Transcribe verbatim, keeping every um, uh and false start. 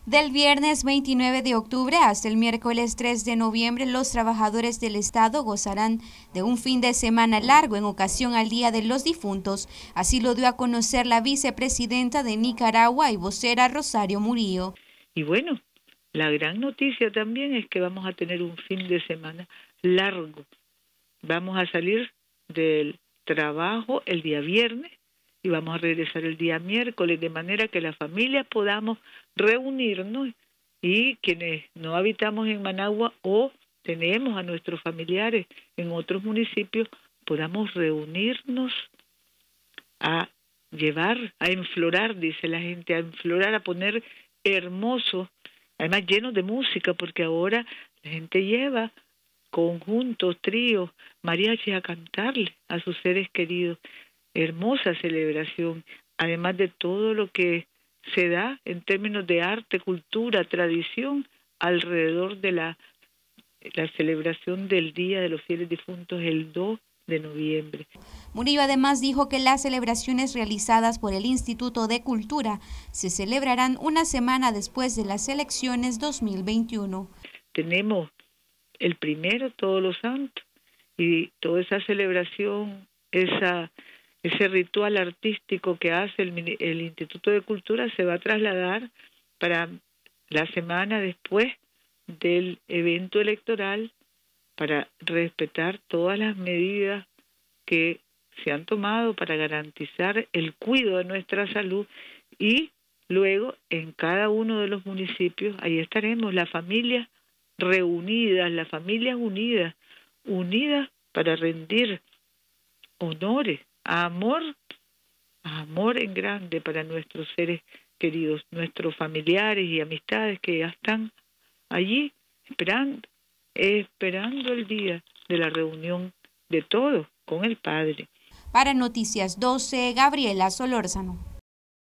Del viernes veintinueve de octubre hasta el miércoles tres de noviembre, los trabajadores del Estado gozarán de un fin de semana largo en ocasión al Día de los Difuntos. Así lo dio a conocer la vicepresidenta de Nicaragua y vocera Rosario Murillo. Y bueno, la gran noticia también es que vamos a tener un fin de semana largo. Vamos a salir del trabajo el día viernes y vamos a regresar el día miércoles, de manera que las familias podamos reunirnos y quienes no habitamos en Managua o tenemos a nuestros familiares en otros municipios, podamos reunirnos a llevar, a enflorar, dice la gente, a enflorar, a poner hermoso, además lleno de música, porque ahora la gente lleva conjuntos, tríos, mariachis a cantarle a sus seres queridos. Hermosa celebración, además de todo lo que se da en términos de arte, cultura, tradición, alrededor de la, la celebración del Día de los Fieles Difuntos el dos de noviembre. Murillo además dijo que las celebraciones realizadas por el Instituto de Cultura se celebrarán una semana después de las elecciones dos mil veintiuno. Tenemos el primero, Todos los Santos, y toda esa celebración, esa ese ritual artístico que hace el, el Instituto de Cultura se va a trasladar para la semana después del evento electoral para respetar todas las medidas que se han tomado para garantizar el cuidado de nuestra salud, y luego en cada uno de los municipios ahí estaremos las familias reunidas, las familias unidas, unidas para rendir honores, amor, amor en grande para nuestros seres queridos, nuestros familiares y amistades que ya están allí esperando, esperando el día de la reunión de todos con el Padre. Para Noticias doce, Gabriela Solórzano.